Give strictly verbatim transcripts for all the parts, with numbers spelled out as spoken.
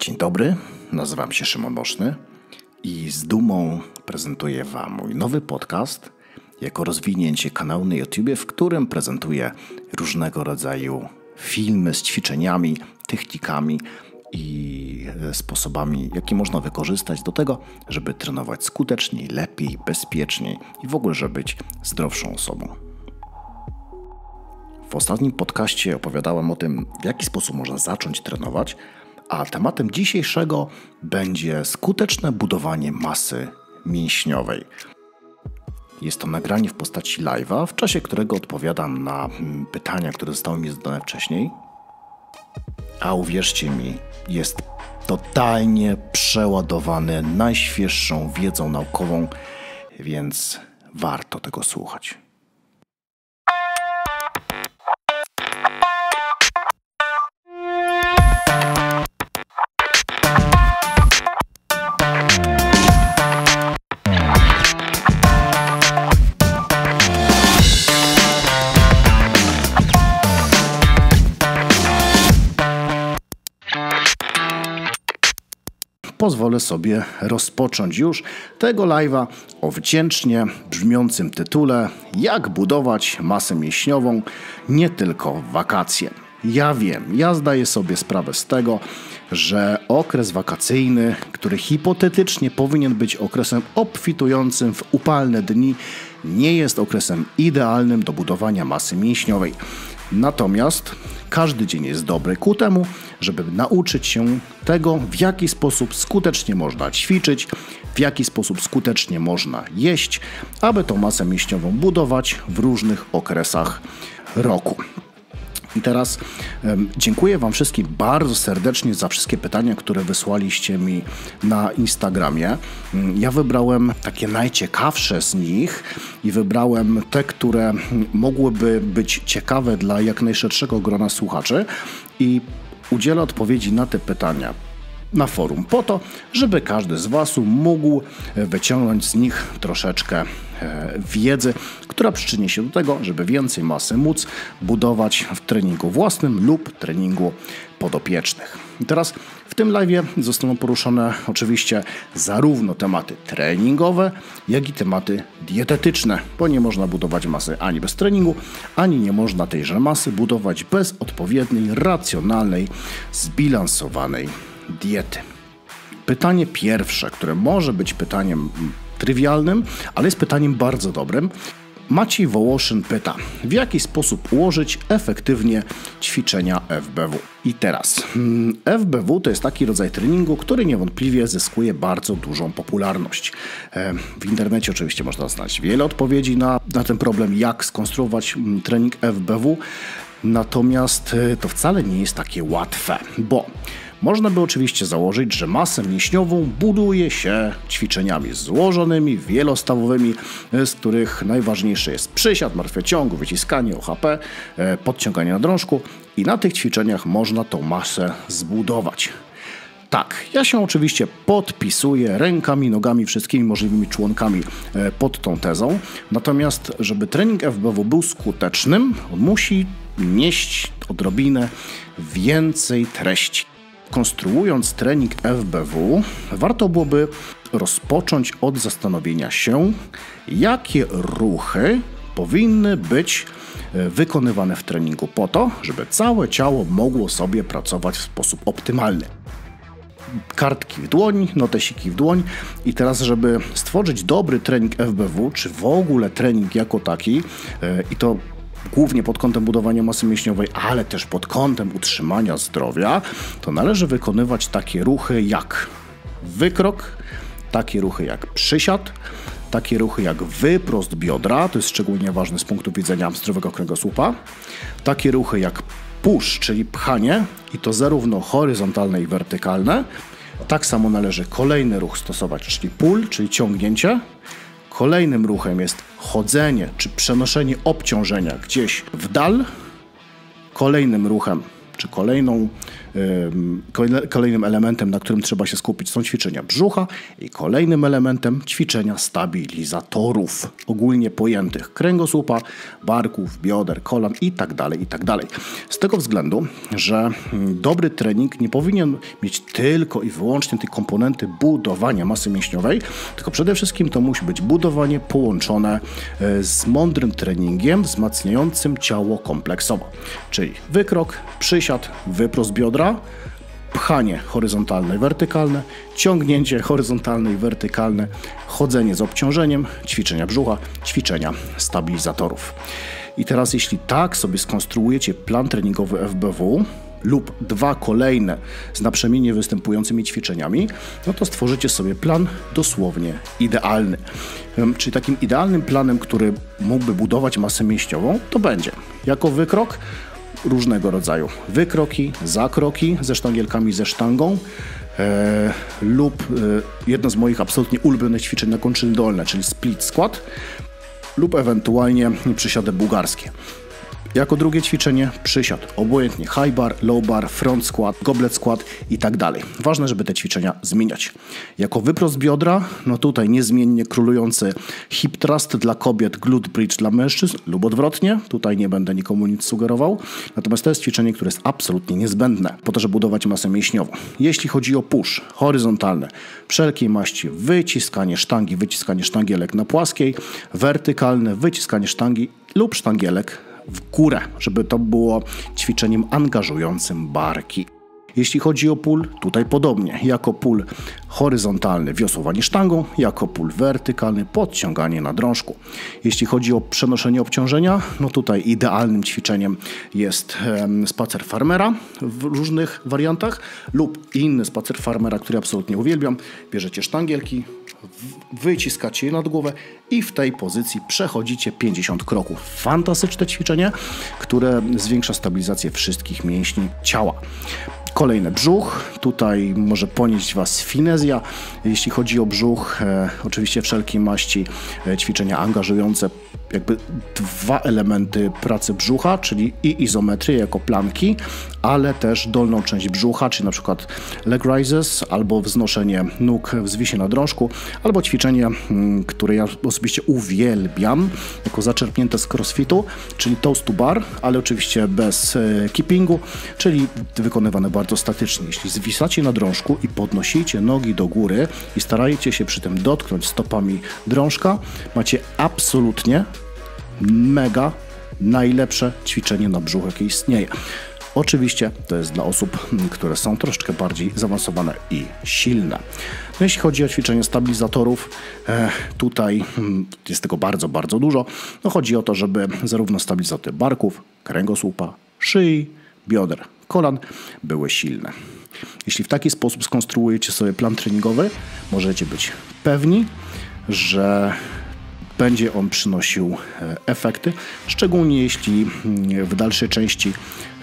Dzień dobry, nazywam się Szymon Boszny i z dumą prezentuję Wam mój nowy podcast jako rozwinięcie kanału na YouTubie, w którym prezentuję różnego rodzaju filmy z ćwiczeniami, technikami i sposobami, jakie można wykorzystać do tego, żeby trenować skuteczniej, lepiej, bezpieczniej i w ogóle, żeby być zdrowszą osobą. W ostatnim podcaście opowiadałem o tym, w jaki sposób można zacząć trenować, a tematem dzisiejszego będzie skuteczne budowanie masy mięśniowej. Jest to nagranie w postaci live'a, w czasie którego odpowiadam na pytania, które zostały mi zadane wcześniej. A uwierzcie mi, jest totalnie przeładowany najświeższą wiedzą naukową, więc warto tego słuchać. Pozwolę sobie rozpocząć już tego live'a o wdzięcznie brzmiącym tytule Jak budować masę mięśniową nie tylko w wakacje. Ja wiem, ja zdaję sobie sprawę z tego, że okres wakacyjny, który hipotetycznie powinien być okresem obfitującym w upalne dni, nie jest okresem idealnym do budowania masy mięśniowej. Natomiast każdy dzień jest dobry ku temu, żeby nauczyć się tego, w jaki sposób skutecznie można ćwiczyć, w jaki sposób skutecznie można jeść, aby tą masę mięśniową budować w różnych okresach roku. I teraz um, dziękuję Wam wszystkim bardzo serdecznie za wszystkie pytania, które wysłaliście mi na Instagramie. Ja wybrałem takie najciekawsze z nich i wybrałem te, które mogłyby być ciekawe dla jak najszerszego grona słuchaczy i udzielę odpowiedzi na te pytania na forum po to, żeby każdy z Was mógł wyciągnąć z nich troszeczkę wiedzy, która przyczyni się do tego, żeby więcej masy móc budować w treningu własnym lub treningu podopiecznych. I teraz w tym live'ie zostaną poruszone oczywiście zarówno tematy treningowe, jak i tematy dietetyczne, bo nie można budować masy ani bez treningu, ani nie można tejże masy budować bez odpowiedniej, racjonalnej, zbilansowanej diety. Pytanie pierwsze, które może być pytaniem trywialnym, ale jest pytaniem bardzo dobrym. Maciej Wołoszyn pyta, w jaki sposób ułożyć efektywnie ćwiczenia F B W? I teraz, F B W to jest taki rodzaj treningu, który niewątpliwie zyskuje bardzo dużą popularność. W internecie oczywiście można znaleźć wiele odpowiedzi na, na ten problem, jak skonstruować trening F B W, natomiast to wcale nie jest takie łatwe, bo można by oczywiście założyć, że masę mięśniową buduje się ćwiczeniami złożonymi, wielostawowymi, z których najważniejszy jest przysiad, martwiociąg, wyciskanie, O H P, podciąganie na drążku i na tych ćwiczeniach można tą masę zbudować. Tak, ja się oczywiście podpisuję rękami, nogami, wszystkimi możliwymi członkami pod tą tezą, natomiast żeby trening F B W był skutecznym, on musi nieść odrobinę więcej treści. Konstruując trening F B W, warto byłoby rozpocząć od zastanowienia się, jakie ruchy powinny być wykonywane w treningu po to, żeby całe ciało mogło sobie pracować w sposób optymalny. Kartki w dłoń, notesiki w dłoń i teraz, żeby stworzyć dobry trening F B W, czy w ogóle trening jako taki, i to głównie pod kątem budowania masy mięśniowej, ale też pod kątem utrzymania zdrowia, to należy wykonywać takie ruchy jak wykrok, takie ruchy jak przysiad, takie ruchy jak wyprost biodra, to jest szczególnie ważne z punktu widzenia zdrowego kręgosłupa, takie ruchy jak push, czyli pchanie i to zarówno horyzontalne i wertykalne. Tak samo należy kolejny ruch stosować, czyli pull, czyli ciągnięcie. Kolejnym ruchem jest chodzenie czy przenoszenie obciążenia gdzieś w dal. Kolejnym ruchem czy kolejną Kolejnym elementem, na którym trzeba się skupić, są ćwiczenia brzucha i kolejnym elementem ćwiczenia stabilizatorów, ogólnie pojętych kręgosłupa, barków, bioder, kolan i tak dalej, i tak dalej. Z tego względu, że dobry trening nie powinien mieć tylko i wyłącznie tej komponenty budowania masy mięśniowej, tylko przede wszystkim to musi być budowanie połączone z mądrym treningiem wzmacniającym ciało kompleksowo. Czyli wykrok, przysiad, wyprost biodra, pchanie horyzontalne i wertykalne, ciągnięcie horyzontalne i wertykalne, chodzenie z obciążeniem, ćwiczenia brzucha, ćwiczenia stabilizatorów. I teraz jeśli tak sobie skonstruujecie plan treningowy F B W lub dwa kolejne z naprzemiennie występującymi ćwiczeniami, no to stworzycie sobie plan dosłownie idealny. Czyli takim idealnym planem, który mógłby budować masę mięśniową, to będzie jako wykrok różnego rodzaju wykroki, zakroki ze sztangielkami, ze sztangą e, lub e, jedno z moich absolutnie ulubionych ćwiczeń na kończyny dolne, czyli split squat lub ewentualnie przysiady bułgarskie. Jako drugie ćwiczenie przysiad, obojętnie high bar, low bar, front squat, goblet squat i tak dalej. Ważne, żeby te ćwiczenia zmieniać. Jako wyprost biodra, no tutaj niezmiennie królujący hip thrust dla kobiet, glute bridge dla mężczyzn lub odwrotnie. Tutaj nie będę nikomu nic sugerował. Natomiast to jest ćwiczenie, które jest absolutnie niezbędne po to, żeby budować masę mięśniową. Jeśli chodzi o push horyzontalne, wszelkiej maści wyciskanie sztangi, wyciskanie sztangielek na płaskiej, wertykalne wyciskanie sztangi lub sztangielek w górę, żeby to było ćwiczeniem angażującym barki. Jeśli chodzi o pull, tutaj podobnie. Jako pull horyzontalny wiosłowanie sztangą, jako pull wertykalny podciąganie na drążku. Jeśli chodzi o przenoszenie obciążenia, no tutaj idealnym ćwiczeniem jest um, spacer farmera w różnych wariantach lub inny spacer farmera, który absolutnie uwielbiam. Bierzecie sztangielki, wyciskacie je nad głowę i w tej pozycji przechodzicie pięćdziesiąt kroków. Fantastyczne ćwiczenie, które zwiększa stabilizację wszystkich mięśni ciała. Kolejny brzuch, tutaj może ponieść Was finezja. Jeśli chodzi o brzuch, e, oczywiście wszelkiej maści e, ćwiczenia angażujące jakby dwa elementy pracy brzucha, czyli i izometrię jako planki, ale też dolną część brzucha, czyli na przykład leg raises, albo wznoszenie nóg w zwisie na drążku, albo ćwiczenie, m, które ja osobiście uwielbiam, jako zaczerpnięte z crossfitu, czyli toast to bar, ale oczywiście bez e, keepingu, czyli wykonywane bardzo statycznie. Jeśli zwisacie na drążku i podnosicie nogi do góry i staracie się przy tym dotknąć stopami drążka, macie absolutnie mega najlepsze ćwiczenie na brzuch, jakie istnieje. Oczywiście to jest dla osób, które są troszeczkę bardziej zaawansowane i silne. No, jeśli chodzi o ćwiczenie stabilizatorów, e, tutaj jest tego bardzo, bardzo dużo. No, chodzi o to, żeby zarówno stabilizatory barków, kręgosłupa, szyi, bioder, kolan były silne. Jeśli w taki sposób skonstruujecie sobie plan treningowy, możecie być pewni, że będzie on przynosił efekty, szczególnie jeśli w dalszej części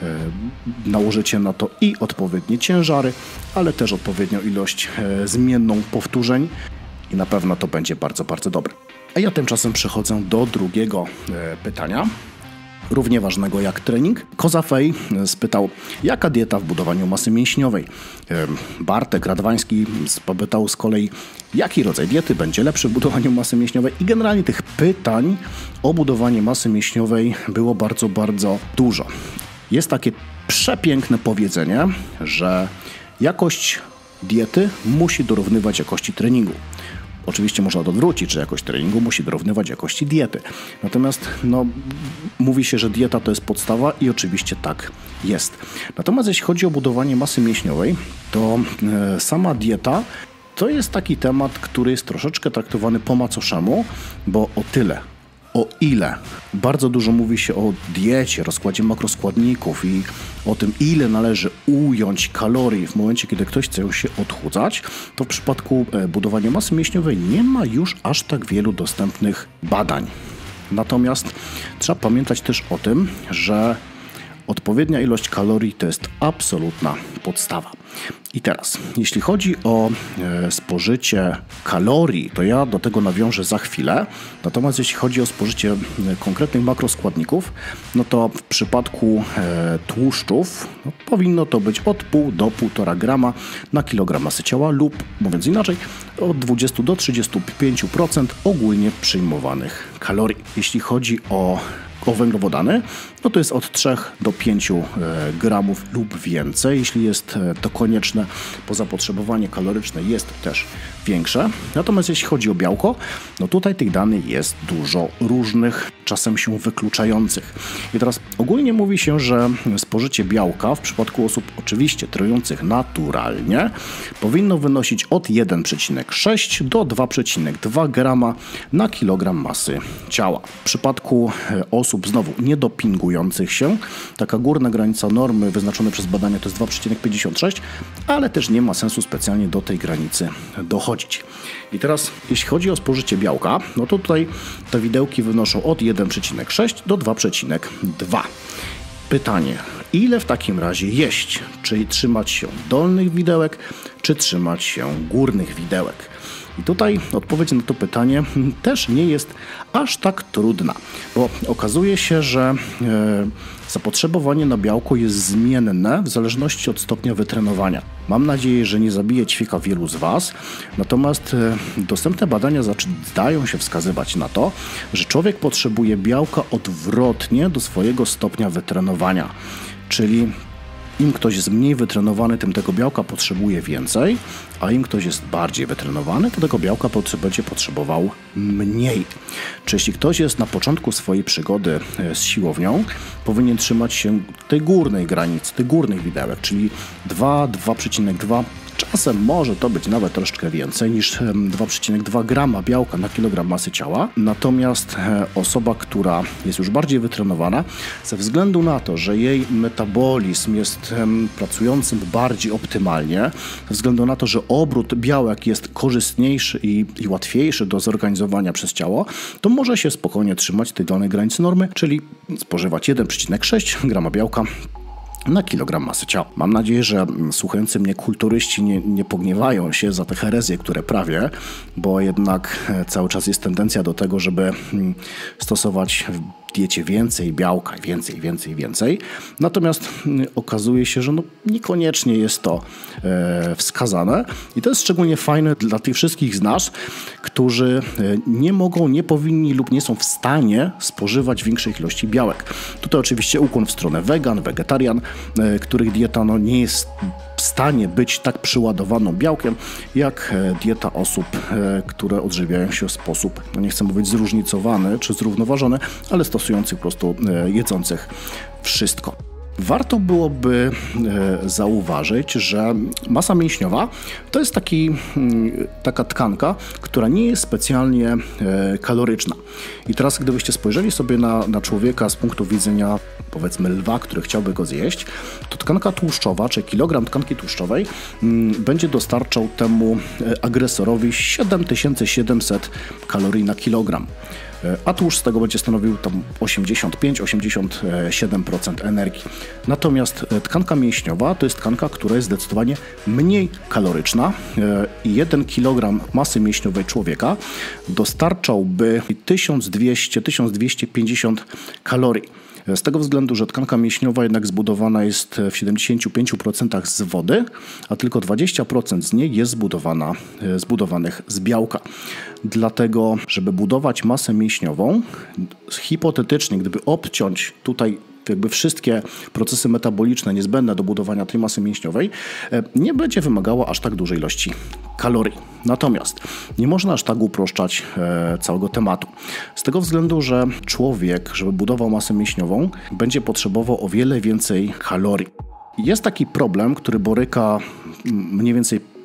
nałożycie na to i odpowiednie ciężary, ale też odpowiednią ilość zmienną powtórzeń i na pewno to będzie bardzo, bardzo dobre. A ja tymczasem przechodzę do drugiego pytania, równie ważnego jak trening. Kozafej spytał, jaka dieta w budowaniu masy mięśniowej? Bartek Radwański spytał z kolei, jaki rodzaj diety będzie lepszy w budowaniu masy mięśniowej? I generalnie tych pytań o budowanie masy mięśniowej było bardzo, bardzo dużo. Jest takie przepiękne powiedzenie, że jakość diety musi dorównywać jakości treningu. Oczywiście można to odwrócić, że jakość treningu musi dorównywać jakości diety. Natomiast no, mówi się, że dieta to jest podstawa i oczywiście tak jest. Natomiast jeśli chodzi o budowanie masy mięśniowej, to e, sama dieta to jest taki temat, który jest troszeczkę traktowany po macoszemu, bo o tyle, o ile bardzo dużo mówi się o diecie, rozkładzie makroskładników i o tym, ile należy ująć kalorii w momencie, kiedy ktoś chce się odchudzać, to w przypadku budowania masy mięśniowej nie ma już aż tak wielu dostępnych badań. Natomiast trzeba pamiętać też o tym, że Odpowiednia ilość kalorii to jest absolutna podstawa. I teraz, jeśli chodzi o e, spożycie kalorii, to ja do tego nawiążę za chwilę. Natomiast jeśli chodzi o spożycie e, konkretnych makroskładników, no to w przypadku e, tłuszczów no, powinno to być od pół do półtora grama na kilogram masy ciała lub, mówiąc inaczej, od dwudziestu do trzydziestu pięciu procent ogólnie przyjmowanych kalorii. Jeśli chodzi o O węglowodany, no to jest od trzech do pięciu gramów lub więcej. Jeśli jest to konieczne, bo zapotrzebowanie kaloryczne jest też większe. Natomiast jeśli chodzi o białko, no tutaj tych danych jest dużo różnych, czasem się wykluczających. I teraz ogólnie mówi się, że spożycie białka w przypadku osób oczywiście trenujących naturalnie powinno wynosić od jeden przecinek sześć do dwa przecinek dwa grama na kilogram masy ciała. W przypadku osób znowu niedopingujących się, taka górna granica normy wyznaczona przez badania to jest dwa przecinek pięćdziesiąt sześć, ale też nie ma sensu specjalnie do tej granicy dochodzić. I teraz jeśli chodzi o spożycie białka, no to tutaj te widełki wynoszą od jeden przecinek sześć do dwa przecinek dwa. Pytanie, ile w takim razie jeść? Czyli trzymać się dolnych widełek, czy trzymać się górnych widełek? I tutaj odpowiedź na to pytanie też nie jest aż tak trudna, bo okazuje się, że e, zapotrzebowanie na białko jest zmienne w zależności od stopnia wytrenowania. Mam nadzieję, że nie zabije ćwika wielu z Was, natomiast e, dostępne badania zdają się wskazywać na to, że człowiek potrzebuje białka odwrotnie do swojego stopnia wytrenowania, czyli im ktoś jest mniej wytrenowany, tym tego białka potrzebuje więcej, a im ktoś jest bardziej wytrenowany, to tego białka będzie potrzebował mniej. Czy jeśli ktoś jest na początku swojej przygody z siłownią, powinien trzymać się tej górnej granicy, tych górnych widełek, czyli dwa, dwa przecinek dwa. Czasem może to być nawet troszeczkę więcej niż dwa przecinek dwa grama białka na kilogram masy ciała. Natomiast osoba, która jest już bardziej wytrenowana, ze względu na to, że jej metabolizm jest pracującym bardziej optymalnie, ze względu na to, że obrót białek jest korzystniejszy i, i łatwiejszy do zorganizowania przez ciało, to może się spokojnie trzymać tej dolnej granicy normy, czyli spożywać jeden przecinek sześć grama białka na kilogram masy ciała. Mam nadzieję, że słuchający mnie kulturyści nie, nie pogniewają się za te herezje, które prawię, bo jednak cały czas jest tendencja do tego, żeby stosować w diecie więcej białka, więcej, więcej, więcej. Natomiast okazuje się, że no niekoniecznie jest to e, wskazane i to jest szczególnie fajne dla tych wszystkich z nas, którzy nie mogą, nie powinni lub nie są w stanie spożywać większej ilości białek. Tutaj oczywiście ukłon w stronę wegan, wegetarian, e, których dieta no, nie jest w stanie być tak przyładowaną białkiem, jak dieta osób, które odżywiają się w sposób, no nie chcę mówić zróżnicowany czy zrównoważony, ale stosujących po prostu jedzących wszystko. Warto byłoby e, zauważyć, że masa mięśniowa to jest taki, taka tkanka, która nie jest specjalnie e, kaloryczna. I teraz gdybyście spojrzeli sobie na, na człowieka z punktu widzenia powiedzmy lwa, który chciałby go zjeść, to tkanka tłuszczowa, czy kilogram tkanki tłuszczowej m, będzie dostarczał temu agresorowi siedem tysięcy siedemset kalorii na kilogram. A tłuszcz z tego będzie stanowił tam osiemdziesiąt pięć do osiemdziesięciu siedmiu procent energii. Natomiast tkanka mięśniowa to jest tkanka, która jest zdecydowanie mniej kaloryczna i jeden kilogram masy mięśniowej człowieka dostarczałby tysiąc dwieście do tysiąc dwieście pięćdziesiąt kalorii. Z tego względu, że tkanka mięśniowa jednak zbudowana jest w siedemdziesięciu pięciu procentach z wody, a tylko dwadzieścia procent z niej jest zbudowana, zbudowanych z białka. Dlatego, żeby budować masę mięśniową, hipotetycznie, gdyby obciąć tutaj jakby wszystkie procesy metaboliczne niezbędne do budowania tej masy mięśniowej, nie będzie wymagała aż tak dużej ilości kalorii. Natomiast nie można aż tak uproszczać e, całego tematu. Z tego względu, że człowiek, żeby budował masę mięśniową, będzie potrzebował o wiele więcej kalorii. Jest taki problem, który boryka mniej więcej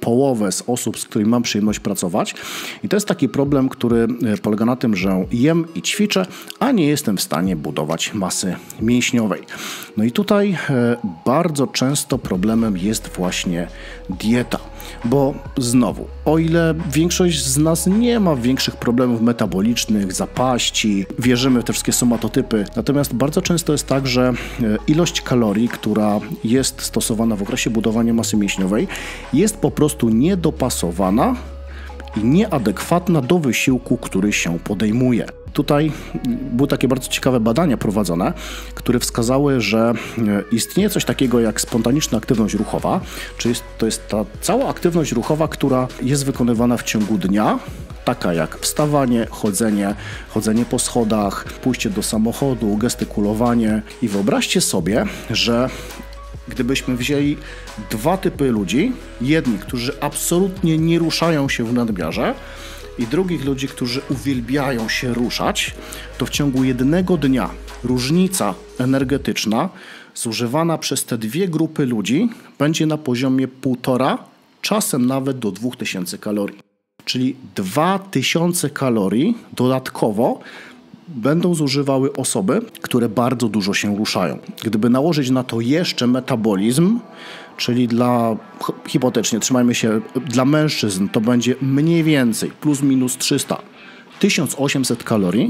połowę z osób, z którymi mam przyjemność pracować. I to jest taki problem, który polega na tym, że jem i ćwiczę, a nie jestem w stanie budować masy mięśniowej. No i tutaj bardzo często problemem jest właśnie dieta. Bo znowu, o ile większość z nas nie ma większych problemów metabolicznych, zapaści, wierzymy w te wszystkie somatotypy, natomiast bardzo często jest tak, że ilość kalorii, która jest stosowana w okresie budowania masy mięśniowej, jest po prostu niedopasowana i nieadekwatna do wysiłku, który się podejmuje. Tutaj były takie bardzo ciekawe badania prowadzone, które wskazały, że istnieje coś takiego jak spontaniczna aktywność ruchowa, czyli to jest ta cała aktywność ruchowa, która jest wykonywana w ciągu dnia, taka jak wstawanie, chodzenie, chodzenie po schodach, pójście do samochodu, gestykulowanie. I wyobraźcie sobie, że gdybyśmy wzięli dwa typy ludzi, jedni, którzy absolutnie nie ruszają się w nadmiarze, i drugich ludzi, którzy uwielbiają się ruszać, to w ciągu jednego dnia różnica energetyczna zużywana przez te dwie grupy ludzi będzie na poziomie półtora, czasem nawet do dwóch tysięcy kalorii. Czyli dwa tysiące kalorii dodatkowo będą zużywały osoby, które bardzo dużo się ruszają. Gdyby nałożyć na to jeszcze metabolizm, czyli dla, hipotetycznie, trzymajmy się, dla mężczyzn to będzie mniej więcej plus minus trzysta, tysiąc osiemset kalorii.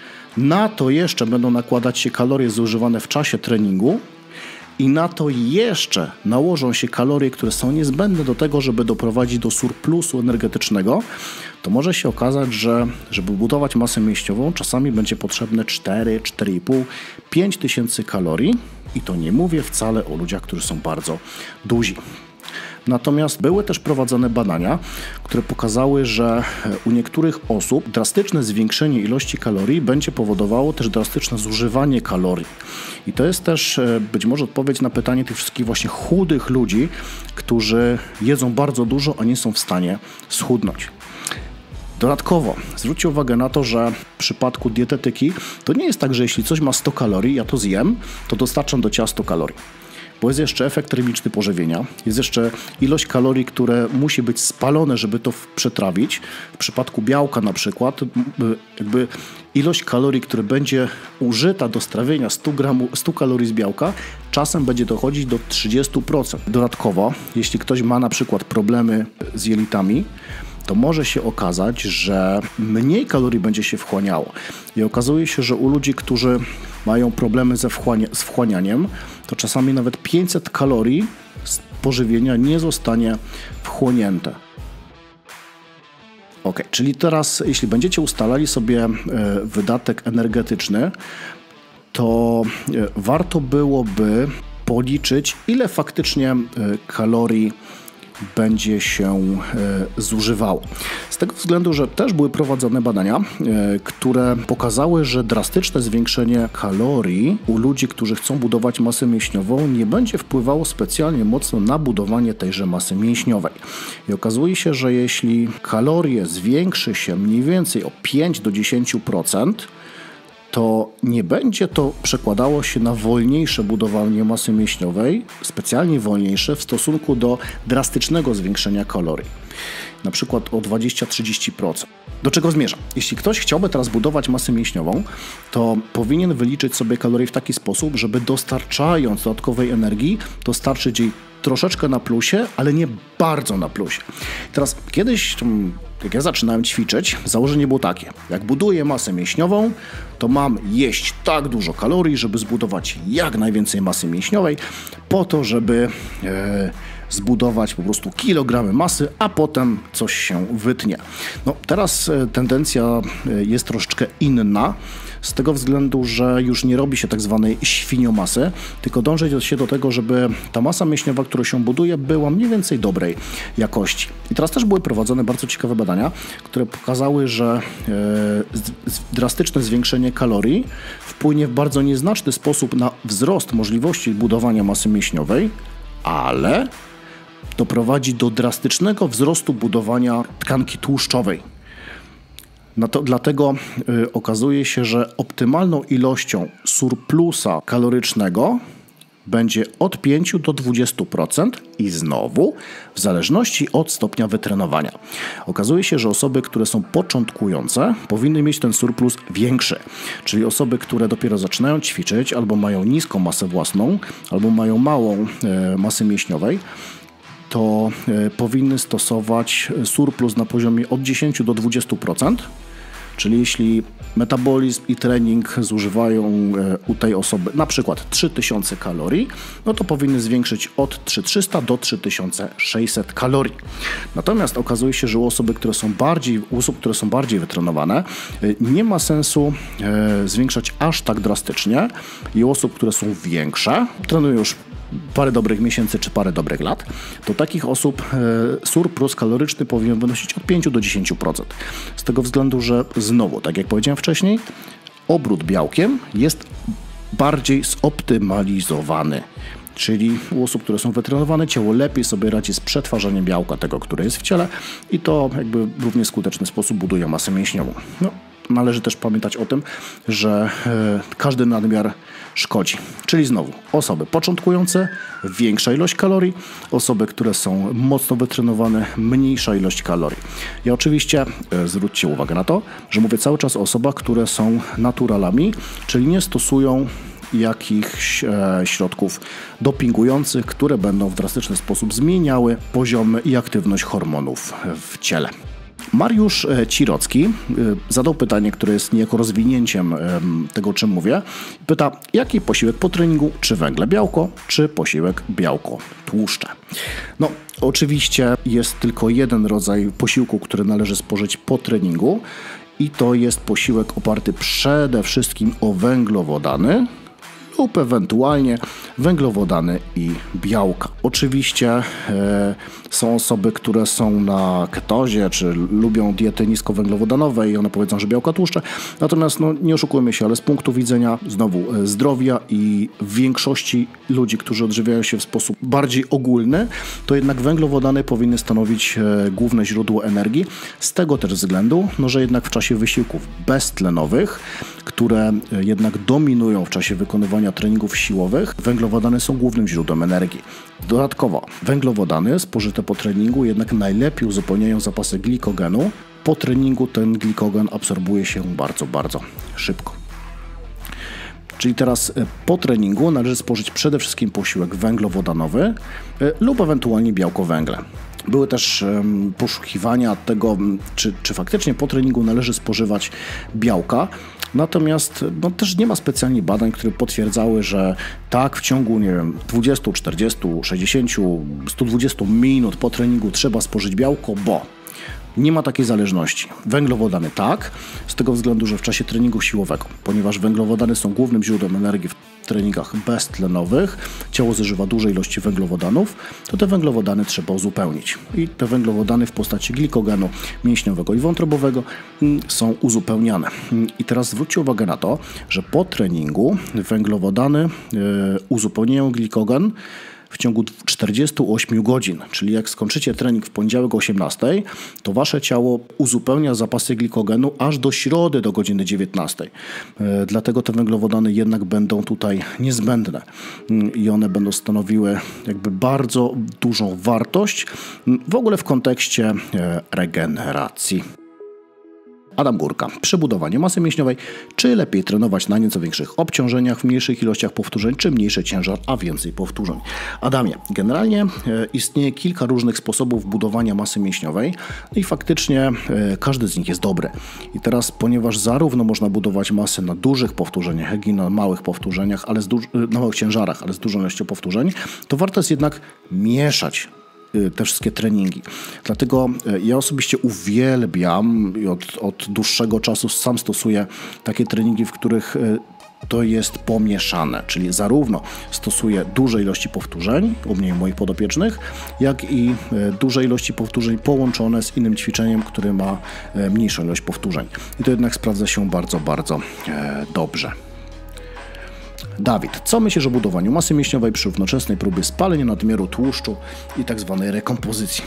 Na to jeszcze będą nakładać się kalorie zużywane w czasie treningu i na to jeszcze nałożą się kalorie, które są niezbędne do tego, żeby doprowadzić do surplusu energetycznego, to może się okazać, że żeby budować masę mięśniową, czasami będzie potrzebne cztery, cztery i pół, pięć tysięcy kalorii i to nie mówię wcale o ludziach, którzy są bardzo duzi. Natomiast były też prowadzone badania, które pokazały, że u niektórych osób drastyczne zwiększenie ilości kalorii będzie powodowało też drastyczne zużywanie kalorii. I to jest też być może odpowiedź na pytanie tych wszystkich właśnie chudych ludzi, którzy jedzą bardzo dużo, a nie są w stanie schudnąć. Dodatkowo zwróćcie uwagę na to, że w przypadku dietetyki to nie jest tak, że jeśli coś ma sto kalorii, ja to zjem, to dostarczam do ciała sto kalorii. Bo jest jeszcze efekt termiczny pożywienia, jest jeszcze ilość kalorii, które musi być spalone, żeby to przetrawić. W przypadku białka na przykład, jakby ilość kalorii, która będzie użyta do strawienia stu gramów, stu kalorii z białka, czasem będzie dochodzić do trzydziestu procent. Dodatkowo, jeśli ktoś ma na przykład problemy z jelitami, to może się okazać, że mniej kalorii będzie się wchłaniało. I okazuje się, że u ludzi, którzy mają problemy ze wchłania- z wchłanianiem, to czasami nawet pięćset kalorii z pożywienia nie zostanie wchłonięte. Ok, czyli teraz, jeśli będziecie ustalali sobie e, wydatek energetyczny, to e, warto byłoby policzyć, ile faktycznie e, kalorii będzie się e, zużywało. Z tego względu, że też były prowadzone badania, e, które pokazały, że drastyczne zwiększenie kalorii u ludzi, którzy chcą budować masę mięśniową, nie będzie wpływało specjalnie mocno na budowanie tejże masy mięśniowej. I okazuje się, że jeśli kalorie zwiększy się mniej więcej o pięć do dziesięciu procent, to nie będzie to przekładało się na wolniejsze budowanie masy mięśniowej, specjalnie wolniejsze w stosunku do drastycznego zwiększenia kalorii, na przykład o dwadzieścia do trzydziestu procent. Do czego zmierzam? Jeśli ktoś chciałby teraz budować masę mięśniową, to powinien wyliczyć sobie kalorie w taki sposób, żeby dostarczając dodatkowej energii, dostarczyć jej troszeczkę na plusie, ale nie bardzo na plusie. Teraz kiedyś, jak ja zaczynałem ćwiczyć, założenie było takie: jak buduję masę mięśniową, to mam jeść tak dużo kalorii, żeby zbudować jak najwięcej masy mięśniowej, po to, żeby e, zbudować po prostu kilogramy masy, a potem coś się wytnie. No, teraz e, tendencja e, jest troszeczkę inna, z tego względu, że już nie robi się tak zwanej świniomasy, tylko dąży się do tego, żeby ta masa mięśniowa, którą się buduje, była mniej więcej dobrej jakości. I teraz też były prowadzone bardzo ciekawe badania, które pokazały, że e, drastyczne zwiększenie kalorii wpłynie w bardzo nieznaczny sposób na wzrost możliwości budowania masy mięśniowej, ale doprowadzi do drastycznego wzrostu budowania tkanki tłuszczowej. No to dlatego y, okazuje się, że optymalną ilością surplusa kalorycznego będzie od pięciu do dwudziestu procent i znowu w zależności od stopnia wytrenowania. Okazuje się, że osoby, które są początkujące, powinny mieć ten surplus większy. Czyli osoby, które dopiero zaczynają ćwiczyć albo mają niską masę własną, albo mają małą e, masy mięśniowej, to e, powinny stosować surplus na poziomie od dziesięciu do dwudziestu procent. Czyli jeśli metabolizm i trening zużywają u tej osoby na przykład trzy tysiące kalorii, no to powinny zwiększyć od trzy tysiące trzysta do trzy tysiące sześćset kalorii. Natomiast okazuje się, że u osoby, które są bardziej, u osób, które są bardziej wytrenowane, nie ma sensu e, zwiększać aż tak drastycznie i u osób, które są większe, trenują już parę dobrych miesięcy czy parę dobrych lat, to takich osób e, surplus kaloryczny powinien wynosić od pięciu do dziesięciu procent. Z tego względu, że znowu, tak jak powiedziałem wcześniej, obrót białkiem jest bardziej zoptymalizowany. Czyli u osób, które są wytrenowane, ciało lepiej sobie radzi z przetwarzaniem białka tego, które jest w ciele i to jakby w równie skuteczny sposób buduje masę mięśniową. No, należy też pamiętać o tym, że e, każdy nadmiar szkodzi. Czyli znowu osoby początkujące, większa ilość kalorii, osoby, które są mocno wytrenowane, mniejsza ilość kalorii. I oczywiście e, zwróćcie uwagę na to, że mówię cały czas o osobach, które są naturalami, czyli nie stosują jakichś e, środków dopingujących, które będą w drastyczny sposób zmieniały poziomy i aktywność hormonów w ciele. Mariusz Cirocki zadał pytanie, które jest niejako rozwinięciem tego, o czym mówię. Pyta, jaki posiłek po treningu, czy węgle, białko, czy posiłek białko, tłuszcze. No, oczywiście jest tylko jeden rodzaj posiłku, który należy spożyć po treningu i to jest posiłek oparty przede wszystkim o węglowodany lub ewentualnie węglowodany i białka. Oczywiście e, są osoby, które są na ketozie, czy lubią diety niskowęglowodanowe i one powiedzą, że białka, tłuszcze. Natomiast no, nie oszukujmy się, ale z punktu widzenia znowu e, zdrowia i większości ludzi, którzy odżywiają się w sposób bardziej ogólny, to jednak węglowodany powinny stanowić e, główne źródło energii. Z tego też względu, no, że jednak w czasie wysiłków beztlenowych, które e, jednak dominują w czasie wykonywania treningów siłowych, węglowodany są głównym źródłem energii. Dodatkowo węglowodany spożyte po treningu jednak najlepiej uzupełniają zapasy glikogenu. Po treningu ten glikogen absorbuje się bardzo, bardzo szybko. Czyli teraz po treningu należy spożyć przede wszystkim posiłek węglowodanowy lub ewentualnie białko-węgle. Były też um, poszukiwania tego, czy, czy faktycznie po treningu należy spożywać białka. Natomiast no, też nie ma specjalnie badań, które potwierdzały, że tak w ciągu, nie wiem, dwudziestu, czterdziestu, sześćdziesięciu, stu dwudziestu minut po treningu trzeba spożyć białko, bo nie ma takiej zależności. Węglowodany tak, z tego względu, że w czasie treningu siłowego, ponieważ węglowodany są głównym źródłem energii w treningach beztlenowych, ciało zużywa duże ilości węglowodanów, to te węglowodany trzeba uzupełnić. I te węglowodany w postaci glikogenu mięśniowego i wątrobowego są uzupełniane. I teraz zwróćcie uwagę na to, że po treningu węglowodany uzupełniają glikogen w ciągu czterdziestu ośmiu godzin, czyli jak skończycie trening w poniedziałek o osiemnastej, to wasze ciało uzupełnia zapasy glikogenu aż do środy do godziny dziewiętnastej. E, dlatego te węglowodany jednak będą tutaj niezbędne i one będą stanowiły jakby bardzo dużą wartość w ogóle w kontekście e, regeneracji. Adam Górka. Przebudowanie masy mięśniowej. Czy lepiej trenować na nieco większych obciążeniach, w mniejszych ilościach powtórzeń, czy mniejszy ciężar, a więcej powtórzeń? Adamie, generalnie e, istnieje kilka różnych sposobów budowania masy mięśniowej i faktycznie e, każdy z nich jest dobry. I teraz, ponieważ zarówno można budować masę na dużych powtórzeniach, jak i na małych powtórzeniach, ale z na małych ciężarach, ale z dużą ilością powtórzeń, to warto jest jednak mieszać te wszystkie treningi. Dlatego ja osobiście uwielbiam i od, od dłuższego czasu sam stosuję takie treningi, w których to jest pomieszane, czyli zarówno stosuję duże ilości powtórzeń u mnie i moich podopiecznych, jak i duże ilości powtórzeń połączone z innym ćwiczeniem, które ma mniejszą ilość powtórzeń. I to jednak sprawdza się bardzo, bardzo dobrze. Dawid, co myślisz o budowaniu masy mięśniowej przy równoczesnej próbie spalenia nadmiaru tłuszczu i tak zwanej rekompozycji?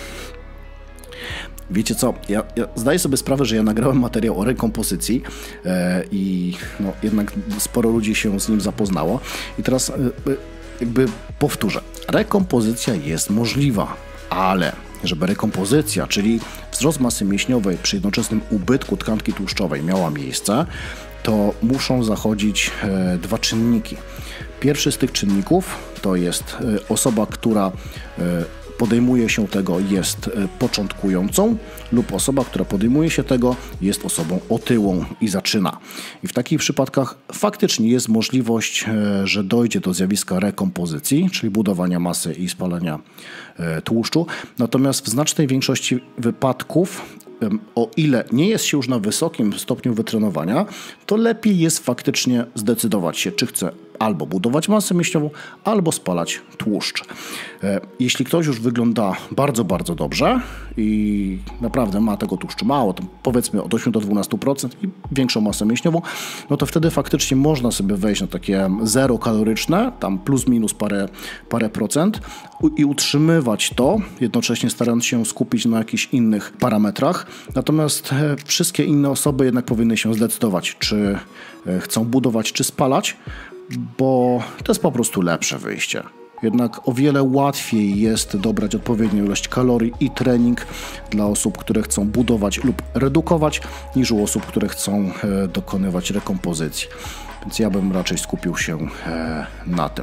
Wiecie co, ja, ja zdaję sobie sprawę, że ja nagrałem materiał o rekompozycji e, i no, jednak sporo ludzi się z nim zapoznało. I teraz e, jakby powtórzę, rekompozycja jest możliwa, ale żeby rekompozycja, czyli wzrost masy mięśniowej przy jednoczesnym ubytku tkanki tłuszczowej miała miejsce, to muszą zachodzić e, dwa czynniki. Pierwszy z tych czynników to jest e, osoba, która e, podejmuje się tego, jest e, początkującą, lub osoba, która podejmuje się tego, jest osobą otyłą i zaczyna. I w takich przypadkach faktycznie jest możliwość, e, że dojdzie do zjawiska rekompozycji, czyli budowania masy i spalania e, tłuszczu. Natomiast w znacznej większości wypadków, o ile nie jest się już na wysokim stopniu wytrenowania, to lepiej jest faktycznie zdecydować się, czy chce albo budować masę mięśniową, albo spalać tłuszcz. Jeśli ktoś już wygląda bardzo, bardzo dobrze i naprawdę ma tego tłuszczu mało, to powiedzmy od ośmiu do dwunastu procent i większą masę mięśniową, no to wtedy faktycznie można sobie wejść na takie zero kaloryczne, tam plus minus parę, parę procent i utrzymywać to, jednocześnie starając się skupić na jakichś innych parametrach. Natomiast wszystkie inne osoby jednak powinny się zdecydować, czy chcą budować, czy spalać, bo to jest po prostu lepsze wyjście. Jednak o wiele łatwiej jest dobrać odpowiednią ilość kalorii i trening dla osób, które chcą budować lub redukować, niż u osób, które chcą e, dokonywać rekompozycji. Więc ja bym raczej skupił się e, na tym.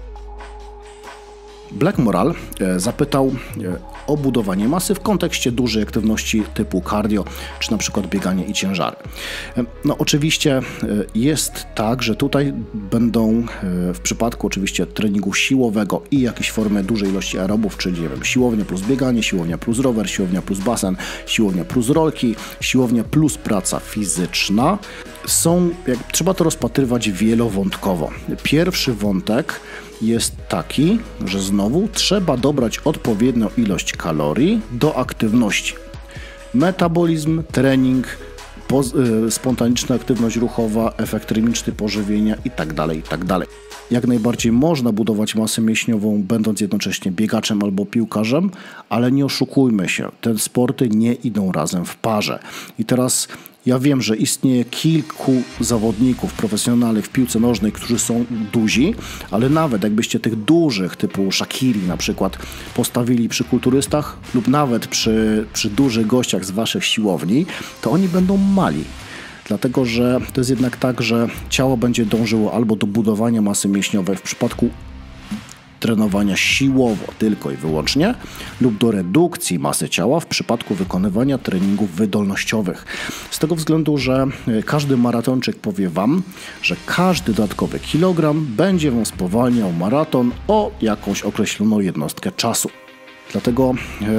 Black Moral e, zapytał e, o budowanie masy w kontekście dużej aktywności typu cardio, czy na przykład bieganie i ciężary. E, no oczywiście e, jest tak, że tutaj będą e, w przypadku oczywiście treningu siłowego i jakiejś formy dużej ilości aerobów, czyli nie wiem, siłownia plus bieganie, siłownia plus rower, siłownia plus basen, siłownia plus rolki, siłownia plus praca fizyczna, są, jak, trzeba to rozpatrywać wielowątkowo. Pierwszy wątek jest taki, że znowu trzeba dobrać odpowiednią ilość kalorii do aktywności. Metabolizm, trening, poz, y, spontaniczna aktywność ruchowa, efekt termiczny pożywienia itd., itd. Jak najbardziej można budować masę mięśniową, będąc jednocześnie biegaczem albo piłkarzem, ale nie oszukujmy się, te sporty nie idą razem w parze. I teraz ja wiem, że istnieje kilku zawodników profesjonalnych w piłce nożnej, którzy są duzi, ale nawet jakbyście tych dużych, typu Shaqiri na przykład, postawili przy kulturystach lub nawet przy, przy dużych gościach z waszych siłowni, to oni będą mali. Dlatego, że to jest jednak tak, że ciało będzie dążyło albo do budowania masy mięśniowej w przypadku trenowania siłowo tylko i wyłącznie, lub do redukcji masy ciała w przypadku wykonywania treningów wydolnościowych. Z tego względu, że każdy maratończyk powie wam, że każdy dodatkowy kilogram będzie wam spowalniał maraton o jakąś określoną jednostkę czasu. Dlatego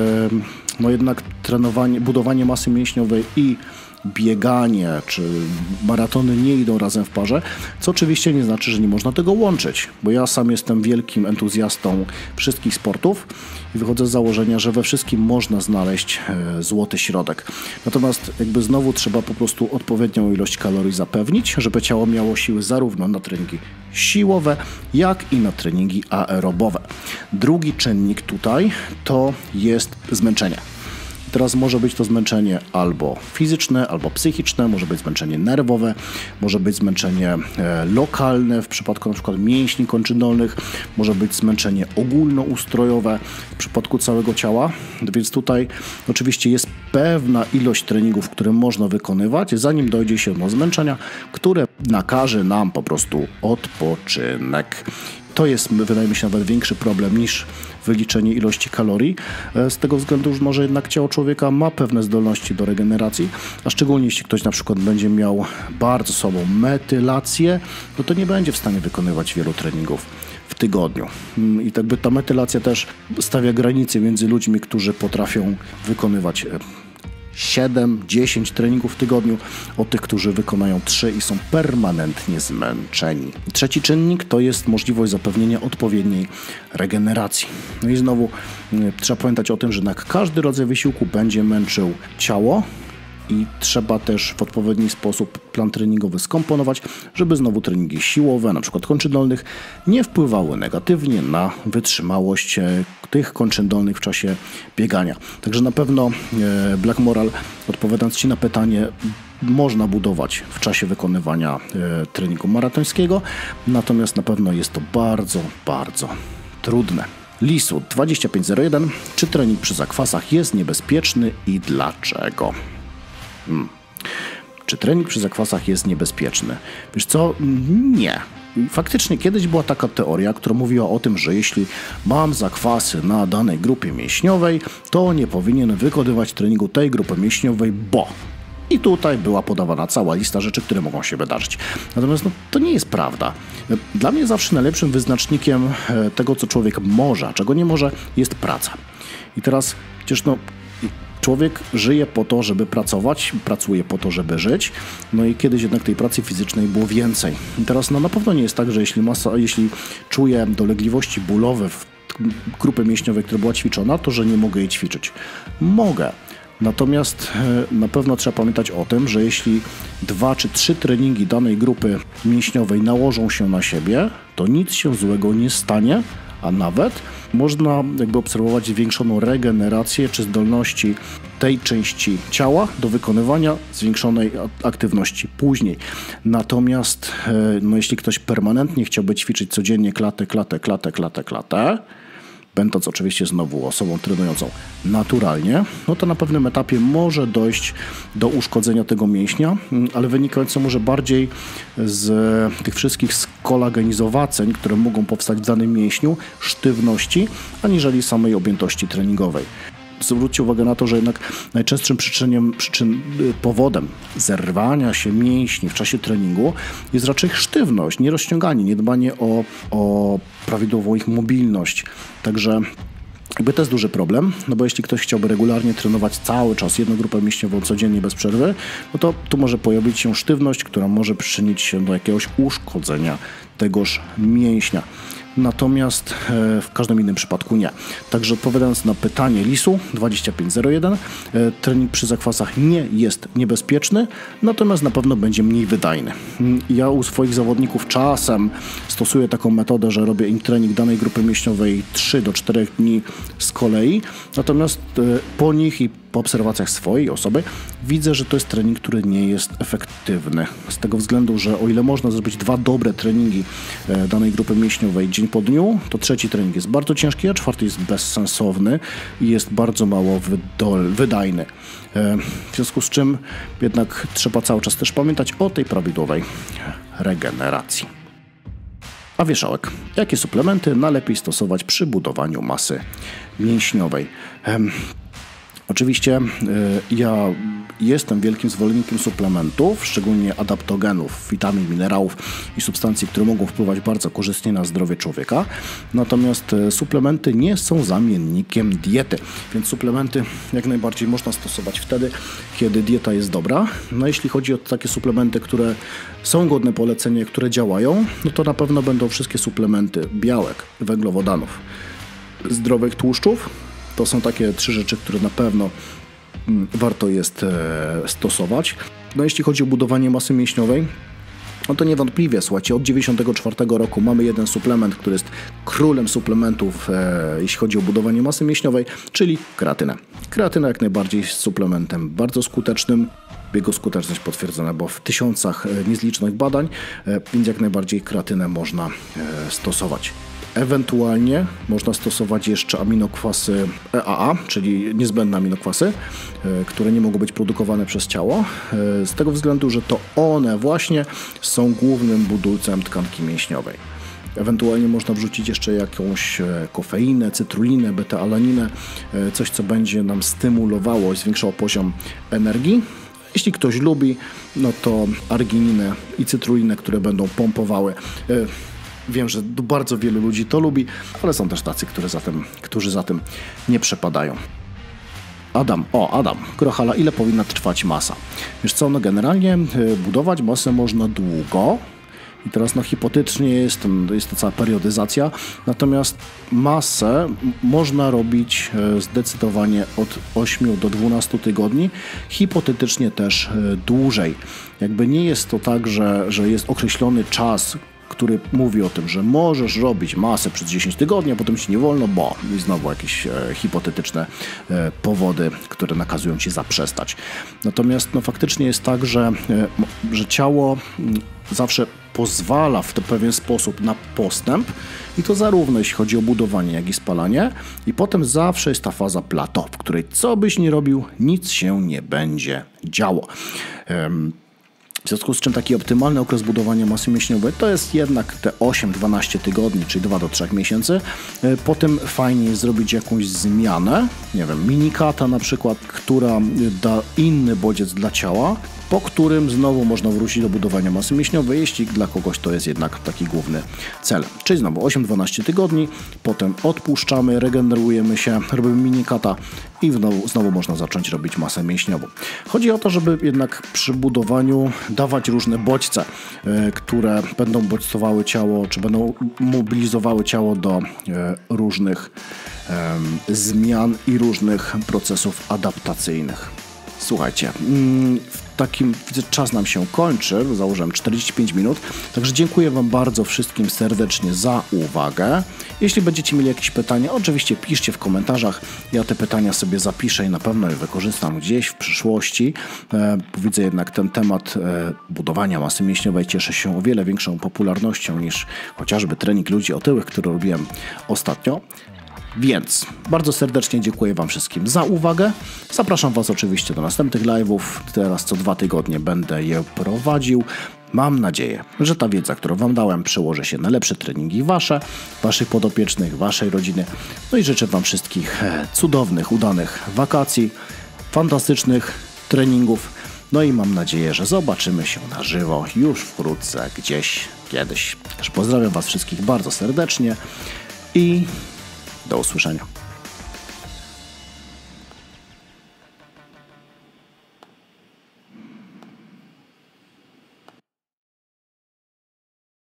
no jednak trenowanie, budowanie masy mięśniowej i bieganie czy maratony nie idą razem w parze, co oczywiście nie znaczy, że nie można tego łączyć, bo ja sam jestem wielkim entuzjastą wszystkich sportów i wychodzę z założenia, że we wszystkim można znaleźć e, złoty środek. Natomiast jakby znowu trzeba po prostu odpowiednią ilość kalorii zapewnić, żeby ciało miało siły zarówno na treningi siłowe, jak i na treningi aerobowe. Drugi czynnik tutaj to jest zmęczenie. Teraz może być to zmęczenie albo fizyczne, albo psychiczne, może być zmęczenie nerwowe, może być zmęczenie e, lokalne w przypadku na przykład mięśni kończyn dolnych, może być zmęczenie ogólnoustrojowe w przypadku całego ciała, więc tutaj oczywiście jest pewna ilość treningów, które można wykonywać, zanim dojdzie się do zmęczenia, które nakaże nam po prostu odpoczynek. To jest, wydaje mi się, nawet większy problem niż wyliczenie ilości kalorii. Z tego względu, że może jednak ciało człowieka ma pewne zdolności do regeneracji, a szczególnie jeśli ktoś na przykład będzie miał bardzo słabą metylację, no to nie będzie w stanie wykonywać wielu treningów w tygodniu. I tak by ta metylacja też stawia granice między ludźmi, którzy potrafią wykonywać siedem dziesięć treningów w tygodniu, od tych, którzy wykonają trzy i są permanentnie zmęczeni. Trzeci czynnik to jest możliwość zapewnienia odpowiedniej regeneracji. No i znowu y, trzeba pamiętać o tym, że jednak każdy rodzaj wysiłku będzie męczył ciało i trzeba też w odpowiedni sposób plan treningowy skomponować, żeby znowu treningi siłowe, na przykład kończyn dolnych, nie wpływały negatywnie na wytrzymałość tych kończyn dolnych w czasie biegania. Także na pewno Black Moral, odpowiadając Ci na pytanie, można budować w czasie wykonywania e, treningu maratońskiego, natomiast na pewno jest to bardzo, bardzo trudne. Lisu dwadzieścia pięć zero jeden. Czy trening przy zakwasach jest niebezpieczny i dlaczego? Hmm. Czy trening przy zakwasach jest niebezpieczny? Wiesz co? Nie. Faktycznie kiedyś była taka teoria, która mówiła o tym, że jeśli mam zakwasy na danej grupie mięśniowej, to nie powinien wykonywać treningu tej grupy mięśniowej, bo... I tutaj była podawana cała lista rzeczy, które mogą się wydarzyć. Natomiast no, to nie jest prawda. Dla mnie zawsze najlepszym wyznacznikiem tego, co człowiek może, a czego nie może, jest praca. I teraz przecież no, człowiek żyje po to, żeby pracować, pracuje po to, żeby żyć. No i kiedyś jednak tej pracy fizycznej było więcej. I teraz no, na pewno nie jest tak, że jeśli, masa, jeśli czuję dolegliwości bólowe w grupie mięśniowej, która była ćwiczona, to że nie mogę jej ćwiczyć. Mogę. Natomiast na pewno trzeba pamiętać o tym, że jeśli dwa czy trzy treningi danej grupy mięśniowej nałożą się na siebie, to nic się złego nie stanie, a nawet można jakby obserwować zwiększoną regenerację czy zdolności tej części ciała do wykonywania zwiększonej aktywności później. Natomiast no, jeśli ktoś permanentnie chciałby ćwiczyć codziennie klatę, klatę, klatę, klatę, klatę, będąc oczywiście znowu osobą trenującą naturalnie, no to na pewnym etapie może dojść do uszkodzenia tego mięśnia, ale wynikające może bardziej z tych wszystkich skolagenizowaceń, które mogą powstać w danym mięśniu, sztywności, aniżeli samej objętości treningowej. Zwróćcie uwagę na to, że jednak najczęstszym przyczyniem, przyczyn, powodem zerwania się mięśni w czasie treningu jest raczej sztywność, nierozciąganie, niedbanie o, o prawidłową ich mobilność. Także jakby to jest duży problem, no bo jeśli ktoś chciałby regularnie trenować cały czas jedną grupę mięśniową codziennie bez przerwy, no to tu może pojawić się sztywność, która może przyczynić się do jakiegoś uszkodzenia tegoż mięśnia. Natomiast e, w każdym innym przypadku nie. Także odpowiadając na pytanie Lisu dwadzieścia pięć zero jeden, e, trening przy zakwasach nie jest niebezpieczny, natomiast na pewno będzie mniej wydajny. Ja u swoich zawodników czasem stosuję taką metodę, że robię im trening danej grupy mięśniowej trzy do czterech dni z kolei, natomiast e, po nich i po obserwacjach swojej osoby widzę, że to jest trening, który nie jest efektywny. Z tego względu, że o ile można zrobić dwa dobre treningi e, danej grupy mięśniowej dzień po dniu, to trzeci trening jest bardzo ciężki, a czwarty jest bezsensowny i jest bardzo mało wydol, wydajny. E, w związku z czym jednak trzeba cały czas też pamiętać o tej prawidłowej regeneracji. A wieszałek. Jakie suplementy najlepiej stosować przy budowaniu masy mięśniowej? E, Oczywiście y, ja jestem wielkim zwolennikiem suplementów, szczególnie adaptogenów, witamin, minerałów i substancji, które mogą wpływać bardzo korzystnie na zdrowie człowieka. Natomiast y, suplementy nie są zamiennikiem diety, więc suplementy jak najbardziej można stosować wtedy, kiedy dieta jest dobra. No jeśli chodzi o takie suplementy, które są godne polecenia, które działają, no to na pewno będą wszystkie suplementy białek, węglowodanów, zdrowych tłuszczów. To są takie trzy rzeczy, które na pewno mm, warto jest e, stosować. No jeśli chodzi o budowanie masy mięśniowej, no to niewątpliwie, słuchajcie, od dziewięćdziesiątego czwartego roku mamy jeden suplement, który jest królem suplementów, e, jeśli chodzi o budowanie masy mięśniowej, czyli kreatynę. Kreatyna jak najbardziej jest suplementem bardzo skutecznym. Jego skuteczność potwierdzona była w tysiącach e, niezlicznych badań, e, więc jak najbardziej kreatynę można e, stosować. Ewentualnie można stosować jeszcze aminokwasy E A A, czyli niezbędne aminokwasy, które nie mogą być produkowane przez ciało, z tego względu, że to one właśnie są głównym budulcem tkanki mięśniowej. Ewentualnie można wrzucić jeszcze jakąś kofeinę, cytrulinę, beta-alaninę, coś, co będzie nam stymulowało i zwiększało poziom energii. Jeśli ktoś lubi, no to argininę i cytrulinę, które będą pompowały. Wiem, że bardzo wielu ludzi to lubi, ale są też tacy, którzy za tym, którzy za tym nie przepadają. Adam, o Adam, Grochala, ile powinna trwać masa? Wiesz co, no generalnie budować masę można długo i teraz no hipotetycznie jest, jest to cała periodyzacja, natomiast masę można robić zdecydowanie od ośmiu do dwunastu tygodni, hipotetycznie też dłużej. Jakby nie jest to tak, że, że jest określony czas, który mówi o tym, że możesz robić masę przez dziesięć tygodni, a potem ci nie wolno, bo i znowu jakieś e, hipotetyczne e, powody, które nakazują ci zaprzestać. Natomiast no, faktycznie jest tak, że, e, że ciało m, zawsze pozwala w pewien sposób na postęp i to zarówno jeśli chodzi o budowanie, jak i spalanie, i potem zawsze jest ta faza plateau, w której co byś nie robił, nic się nie będzie działo. Um, W związku z czym taki optymalny okres budowania masy mięśniowej to jest jednak te osiem do dwunastu tygodni, czyli dwa do trzech miesięcy. Potem fajnie jest zrobić jakąś zmianę, nie wiem, minikata na przykład, która da inny bodziec dla ciała, po którym znowu można wrócić do budowania masy mięśniowej, jeśli dla kogoś to jest jednak taki główny cel. Czyli znowu osiem do dwunastu tygodni, potem odpuszczamy, regenerujemy się, robimy minikata i znowu, znowu można zacząć robić masę mięśniową. Chodzi o to, żeby jednak przy budowaniu dawać różne bodźce, y, które będą bodźcowały ciało, czy będą mobilizowały ciało do y, różnych y, zmian i różnych procesów adaptacyjnych. Słuchajcie, w takim czas nam się kończy, założyłem czterdzieści pięć minut, także dziękuję Wam bardzo wszystkim serdecznie za uwagę. Jeśli będziecie mieli jakieś pytania, oczywiście piszcie w komentarzach, ja te pytania sobie zapiszę i na pewno je wykorzystam gdzieś w przyszłości. E, widzę jednak ten temat e, budowania masy mięśniowej cieszy się o wiele większą popularnością niż chociażby trening ludzi otyłych, który robiłem ostatnio. Więc bardzo serdecznie dziękuję Wam wszystkim za uwagę. Zapraszam Was oczywiście do następnych live'ów. Teraz co dwa tygodnie będę je prowadził. Mam nadzieję, że ta wiedza, którą Wam dałem, przełoży się na lepsze treningi Wasze, Waszych podopiecznych, Waszej rodziny. No i życzę Wam wszystkich cudownych, udanych wakacji, fantastycznych treningów. No i mam nadzieję, że zobaczymy się na żywo już wkrótce, gdzieś, kiedyś. Też pozdrawiam Was wszystkich bardzo serdecznie i do usłyszenia.